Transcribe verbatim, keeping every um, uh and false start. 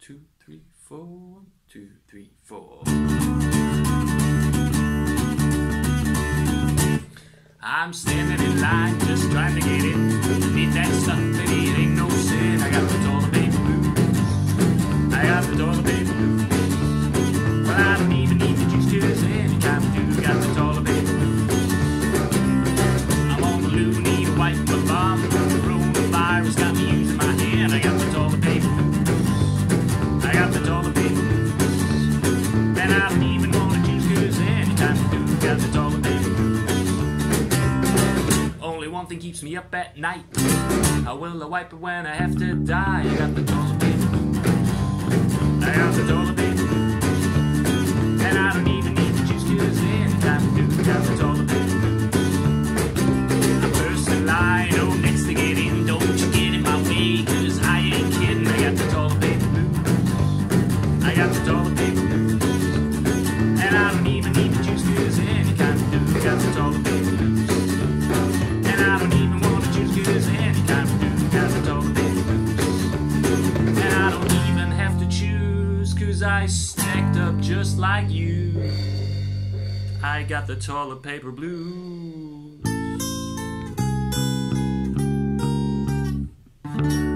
two, three, four. One, two, three, four. I'm standing in line, just trying to get in. Need that stuff, baby, it ain't no sin. I got the toilet paper blues. I got the toilet paper blues. Well, I don't even need the juice, 'cause anytime I do, got the toilet paper blues. I'm on the loo, need a wipe my bum. The coronavirus got me using my hand. I got the toilet paper blues. I got the toilet paper blues. And I don't even want a juice, 'cause anytime I do, got the toilet paper blues. Only one thing keeps me up at night. How will I wipe it when I have to die? I got the toilet paper. I got the toilet paper. And I don't even need the juice, 'cause anytime I do, I got the toilet paper. I'm first in line, oh, next to get in. Don't you get in my way, 'cause I ain't kidding. I got the toilet paper blues. I got the toilet paper blues. And I don't even need the juice, 'cause anytime I do, I got the toilet paper blues. I don't even want to choose, 'cause anytime I do, got the toilet paper blues. And I don't even have to choose, 'cause I stacked up just like you. I got the toilet paper blues.